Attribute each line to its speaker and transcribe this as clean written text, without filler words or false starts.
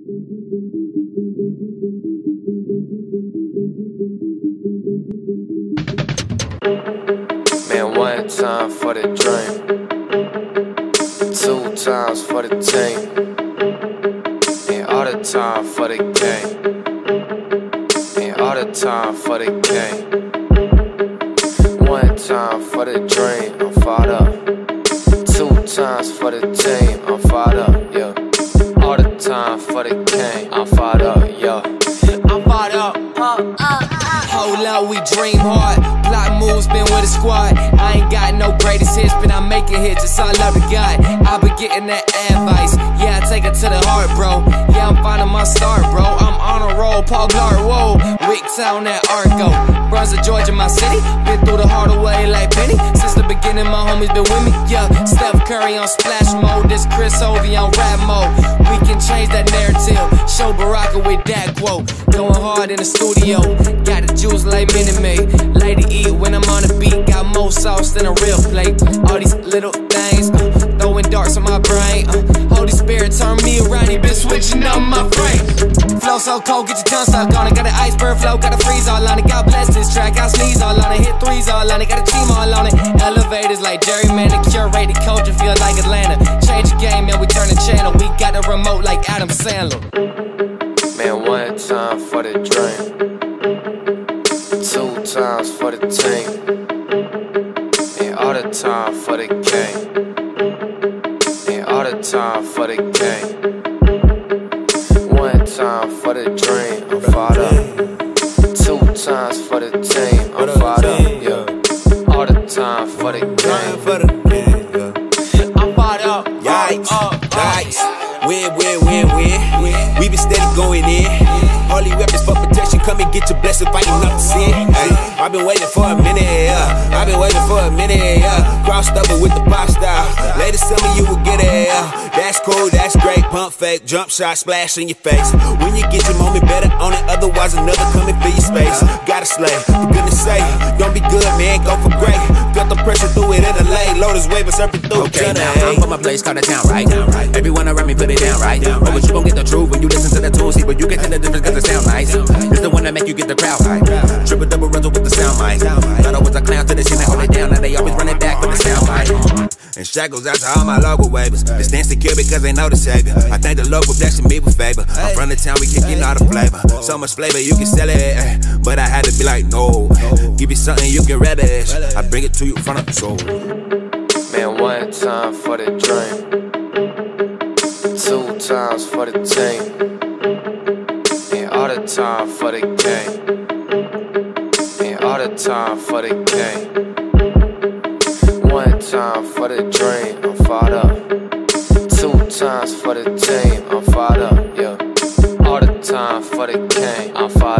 Speaker 1: Man, one time for the dream, two times for the team, and all the time for the game, and all the time for the game. One time for the dream, I'm fired up. Two times for the team, I'm fired up, yeah. All the time for the game, I'm fired up, yeah. I'm fired up, hold up, we dream hard. Block moves, been with a squad. I ain't got no greatest hits, but I'm making hits, it's all love to God. I been getting that advice, yeah, I take it to the heart, bro. Yeah, I'm finding my start, bro. I'm on a roll, Paul Blart, whoa. Wicktown, that Arco. Brunswick, Georgia, my city. Been through the hard way like Penny. Since the beginning, my homies been with me, yeah. Steph Curry on splash mode, this Chris Ovey on rap mode. We can change that narrative, show Baraka with that quote. Going hard in the studio, got the juice like Minute Maid. Lady eat when I'm on the beat, got more sauce than a real plate. All these little things, throwing darts on my brain. Holy Spirit turn me around, he been switching up my frame. Flow so cold, get your tongue stuck on it. Got an iceberg flow, got a freeze all on it. God bless this track, I sneeze all on it. Hit threes all on it, got a team all on it. Elevators like gerrymander, curate the culture, feel like Atlanta. Change the game, man, we turn the channel. We got a remote like Adam Sandler. Man, one time for the dream, two times for the team, and all the time for the game, and all the time for the game. One time for the dream, I'm fired up. Two times for the team, I'm fired up, yeah. All the time for the game, I'm fired up.
Speaker 2: Yikes, yikes. Win, win, win, win. We been steady going in. Holy weapons for protection. Come and get your blessing, fighting up to sin. Hey, I've been waiting for a minute, yeah. I've been waiting for a minute, yeah. Crossed over with the pop style. Later, some of you will get it, yeah. That's cool, that's great. Pump fake, jump shot, splash in your face. When you get your moment, better on it. Otherwise, another coming for your space. Gotta slay, for goodness sake. Don't be good, man, go for great. Felt the pressure through it in the lane. Loaders waving, surfing through.
Speaker 3: Okay, now I'm from a place called the town, right? Everyone around me put it down, right? Oh, but you gon' get the truth when you listen to the tools. See, but you can tell the difference cause it sound nice. It's the one that make you get the crowd high. Triple double runs with the sound mic. Thought I was a clown to the scene, I hold it down. Now they always run it back with the sound mic.
Speaker 2: And shackles out to all my local waivers. They stand secure because they know the savior. I thank the Lord for blessing me with favor. I'm from the town, we kicking all the flavor. So much flavor, you can sell it. But I had to be like, no. Give you something you can relish. I bring it to you from the soul.
Speaker 1: Man, one time for the dream, two times for the team, and all the time for the game, and all the time for the game. One time for the dream, I'm fired up. Two times for the team, I'm fired up, yeah. All the time for the game, I'm fired up.